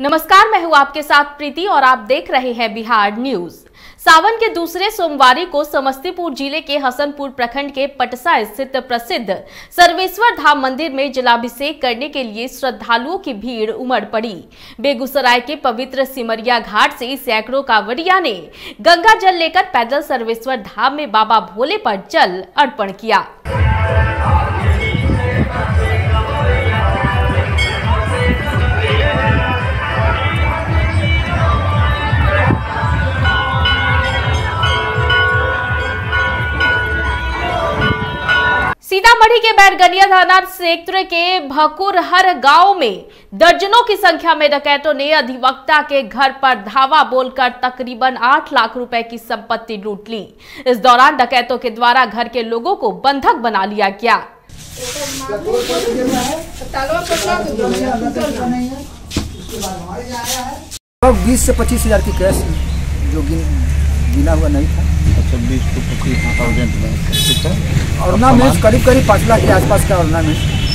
नमस्कार, मैं हूं आपके साथ प्रीति और आप देख रहे हैं बिहार न्यूज। सावन के दूसरे सोमवारी को समस्तीपुर जिले के हसनपुर प्रखंड के पटसा स्थित प्रसिद्ध सर्वेश्वर धाम मंदिर में जलाभिषेक करने के लिए श्रद्धालुओं की भीड़ उमड़ पड़ी। बेगूसराय के पवित्र सिमरिया घाट से सैकड़ों कांवड़िया ने गंगा जल लेकर पैदल सर्वेश्वर धाम में बाबा भोले पर जल अर्पण किया। सीतामढ़ी के बैरगनिया थाना क्षेत्र के भकुरहर गांव में दर्जनों की संख्या में डकैतों ने अधिवक्ता के घर पर धावा बोलकर तकरीबन 8 लाख रुपए की संपत्ति लूट ली। इस दौरान डकैतों के द्वारा घर के लोगों को बंधक बना लिया गया। 20 से 25 हजार की कैश जो गिना हुआ नहीं था। 20 से 25,000 ऑर्नामेंट करीब 5 लाख के आसपास का ऑर्नामेंट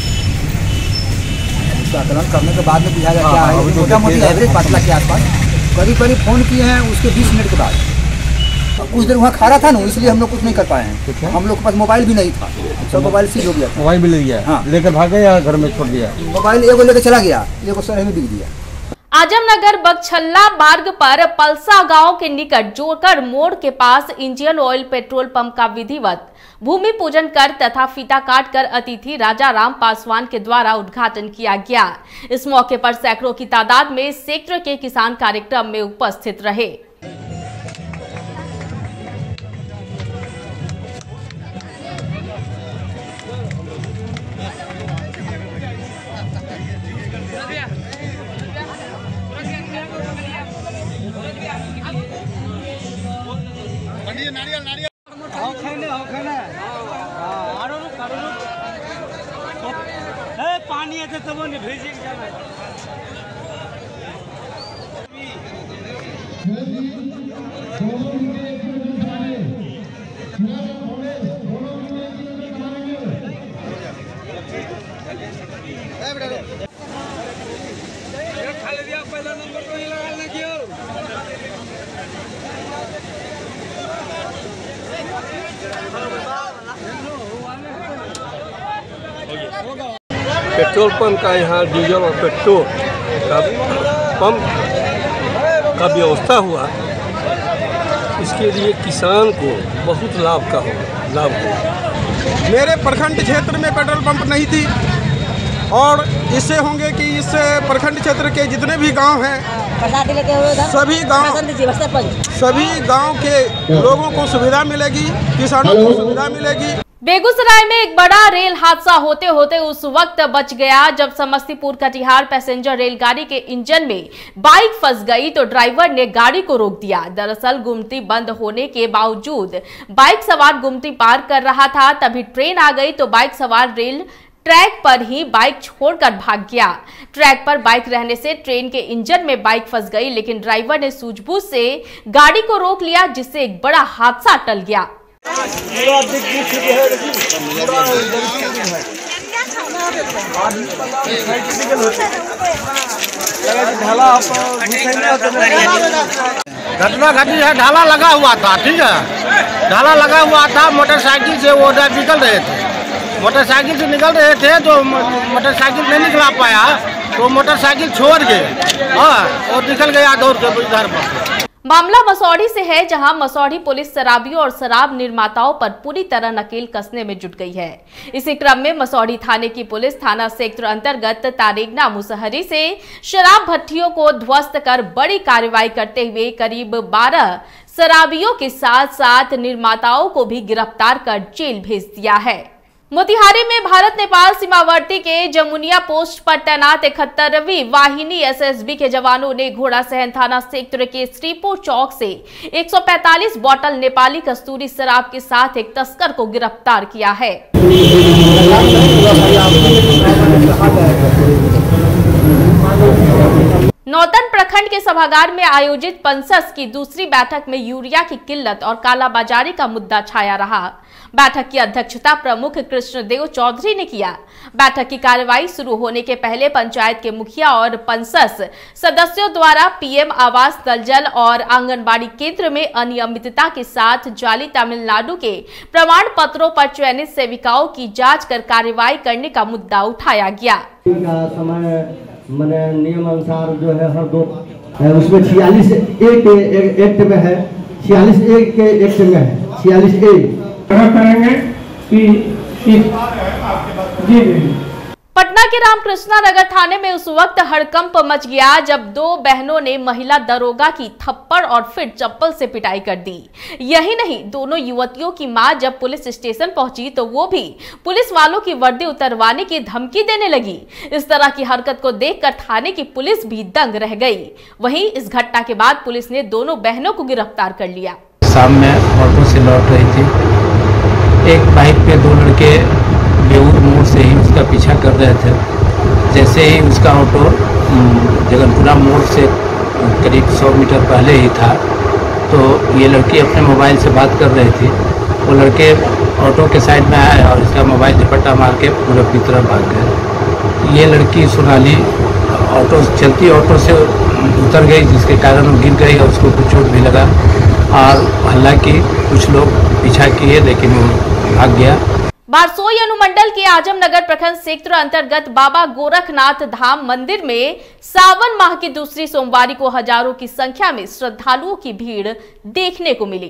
आकलन करने के बाद में बुझाया क्या है, मोटा मोटी एवरेज 5 लाख के आसपास करीब फोन किए हैं। उसके 20 मिनट के बाद कुछ देर वहाँ खड़ा था ना, इसलिए हम लोग कुछ नहीं कर पाए हैं। हम लोग के पास मोबाइल भी नहीं था, सब मोबाइल सीज हो गया था। मोबाइल भी ले गया, हाँ, लेकर भागे या घर में छोड़ दिया? मोबाइल एगो लेकर चला गया, एगो शहर में बिक दिया। आजमनगर बगछल्ला मार्ग पर पलसा गांव के निकट जोकर मोड़ के पास इंडियन ऑयल पेट्रोल पंप का विधिवत भूमि पूजन कर तथा फीता काट कर अतिथि राजा राम पासवान के द्वारा उद्घाटन किया गया। इस मौके पर सैकड़ों की तादाद में क्षेत्र के किसान कार्यक्रम में उपस्थित रहे। पानी है तो नहीं भेजी खाली दिया पहला नंबर को ही लगाना क्यों? पेट्रोल पंप का यहाँ डीजल और पेट्रोल का पंप का व्यवस्था हुआ, इसके लिए किसान को बहुत लाभ हुआ। मेरे प्रखंड क्षेत्र में पेट्रोल पंप नहीं थी और इससे होंगे कि इस प्रखंड क्षेत्र के जितने भी गांव हैं सभी गांव के लोगों को सुविधा मिलेगी, किसानों को सुविधा मिलेगी। बेगूसराय में एक बड़ा रेल हादसा होते होते उस वक्त बच गया जब समस्तीपुर कटिहार पैसेंजर रेलगाड़ी के इंजन में बाइक फंस गई तो ड्राइवर ने गाड़ी को रोक दिया। दरअसल गुमटी बंद होने के बावजूद बाइक सवार गुमटी पार कर रहा था, तभी ट्रेन आ गई तो बाइक सवार रेल ट्रैक पर ही बाइक छोड़कर भाग गया। ट्रैक पर बाइक रहने से ट्रेन के इंजन में बाइक फंस गई, लेकिन ड्राइवर ने सूझबूझ से गाड़ी को रोक लिया, जिससे एक बड़ा हादसा टल गया। घटना घटी है, ढाला लगा हुआ था, ठीक है, ढाला लगा हुआ था। मोटरसाइकिल से वो निकल रहे थे, मोटरसाइकिल से निकल रहे थे तो मोटरसाइकिल नहीं निकला पाया तो मोटरसाइकिल छोड़ गए, हाँ, और निकल गया दौड़ के इधर पर। मामला मसौढ़ी से है, जहां मसौढ़ी पुलिस शराबियों और शराब निर्माताओं पर पूरी तरह नकेल कसने में जुट गई है। इसी क्रम में मसौढ़ी थाने की पुलिस थाना क्षेत्र अंतर्गत तारेगना मुसहरी से शराब भट्टियों को ध्वस्त कर बड़ी कार्रवाई करते हुए करीब 12 शराबियों के साथ साथ निर्माताओं को भी गिरफ्तार कर जेल भेज दिया है। मोतिहारी में भारत नेपाल सीमावर्ती के जमुनिया पोस्ट पर तैनात 71वीं वाहिनी एसएसबी के जवानों ने घोड़ा सहन थाना क्षेत्र के श्रीपुर चौक से 145 बोतल नेपाली कस्तूरी शराब के साथ एक तस्कर को गिरफ्तार किया है। नौतन प्रखंड के सभागार में आयोजित पंसस की दूसरी बैठक में यूरिया की किल्लत और कालाबाजारी का मुद्दा छाया रहा। बैठक की अध्यक्षता प्रमुख कृष्णदेव चौधरी ने किया। बैठक की कार्यवाही शुरू होने के पहले पंचायत के मुखिया और पंसस सदस्यों द्वारा पीएम आवास, नल जल और आंगनबाड़ी केंद्र में अनियमितता के साथ जाली तमिलनाडु के प्रमाण पत्रों पर चयनित सेविकाओं की जांच कर कार्यवाही करने का मुद्दा उठाया गया। मैंने नियम अनुसार जो है हर दो उसमें 46 एक्ट में है, 46 के एक्ट में है, 46 करेंगे कि जी। पटना के रामकृष्णा नगर थाने में उस वक्त हड़कंप मच गया जब दो बहनों ने महिला दरोगा की थप्पड़ और फिर चप्पल से पिटाई कर दी। यही नहीं, दोनों युवतियों की मां जब पुलिस स्टेशन पहुंची तो वो भी पुलिस वालों की वर्दी उतरवाने की धमकी देने लगी। इस तरह की हरकत को देखकर थाने की पुलिस भी दंग रह गई। वहीं इस घटना के बाद पुलिस ने दोनों बहनों को गिरफ्तार कर लिया। शाम में ऑटो से लौट रही थी, एक बाइक पे दो लड़के बेऊर मोड़ से ही उसका पीछा कर रहे थे। जैसे ही उसका ऑटो जगनपुरा मोड़ से करीब 100 मीटर पहले ही था तो ये लड़की अपने मोबाइल से बात कर रही थी। वो लड़के ऑटो के साइड में आए और इसका मोबाइल झपट्टा मार के पूरब की तरफ भाग गए। ये लड़की सोनाली चलती ऑटो से उतर गई, जिसके कारण वो गिर गई और उसको कुछ चोट भी लगा। और हालांकि कुछ लोग पीछा किए लेकिन वो भाग गया। बारसोई अनुमंडल के आजमनगर प्रखंड क्षेत्र अंतर्गत बाबा गोरखनाथ धाम मंदिर में सावन माह की दूसरी सोमवारी को हजारों की संख्या में श्रद्धालुओं की भीड़ देखने को मिली।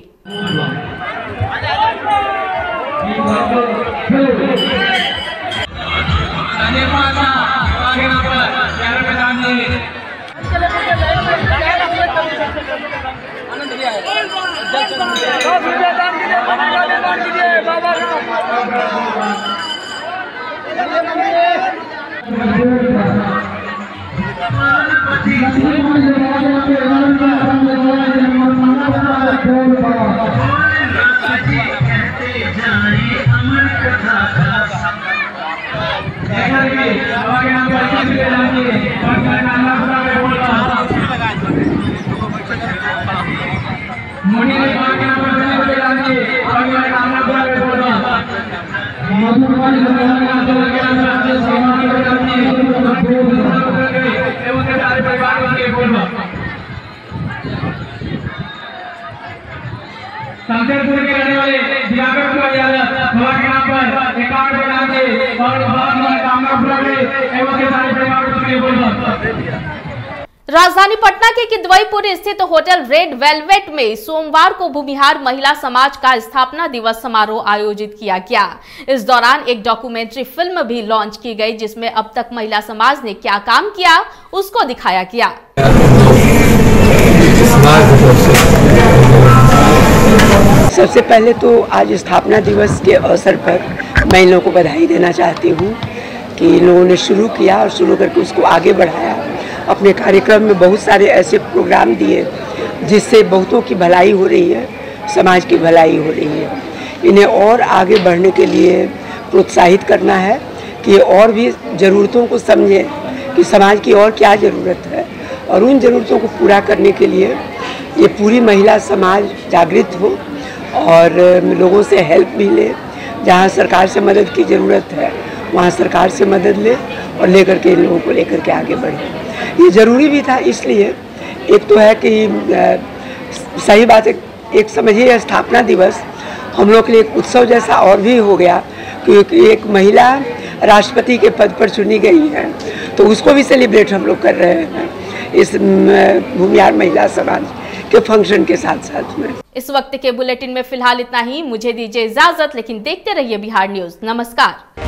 शमशेरपुर के रहने वाले दिवाकर कुमार यादव बाबा के नाम पर एकाउंट बना के और कामनापुरा के एवं के सारे परिवार को बोल। राजधानी पटना के किदवईपुर स्थित होटल रेड वेलवेट में सोमवार को भूमिहार महिला समाज का स्थापना दिवस समारोह आयोजित किया गया। इस दौरान एक डॉक्यूमेंट्री फिल्म भी लॉन्च की गई जिसमें अब तक महिला समाज ने क्या काम किया उसको दिखाया गया। सबसे पहले तो आज स्थापना दिवस के अवसर पर मैं इन लोगों को बधाई देना चाहती हूँ कि इन लोगों ने शुरू किया और शुरू करके उसको आगे बढ़ाया। अपने कार्यक्रम में बहुत सारे ऐसे प्रोग्राम दिए जिससे बहुतों की भलाई हो रही है, समाज की भलाई हो रही है। इन्हें और आगे बढ़ने के लिए प्रोत्साहित करना है कि ये और भी ज़रूरतों को समझें कि समाज की और क्या ज़रूरत है और उन ज़रूरतों को पूरा करने के लिए ये पूरी महिला समाज जागृत हो और लोगों से हेल्प भी ले। जहाँ सरकार से मदद की ज़रूरत है वहाँ सरकार से मदद ले और लेकर के इन लोगों को लेकर के आगे बढ़े। ये ज़रूरी भी था, इसलिए एक तो है कि सही बात है, एक समझिए स्थापना दिवस हम लोग के लिए एक उत्सव जैसा और भी हो गया क्योंकि एक महिला राष्ट्रपति के पद पर चुनी गई है तो उसको भी सेलिब्रेट हम लोग कर रहे हैं इस भूमिहार महिला समाज के फंक्शन के साथ साथ में। इस वक्त के बुलेटिन में फिलहाल इतना ही। मुझे दीजिए इजाजत, लेकिन देखते रहिए बिहार न्यूज। नमस्कार।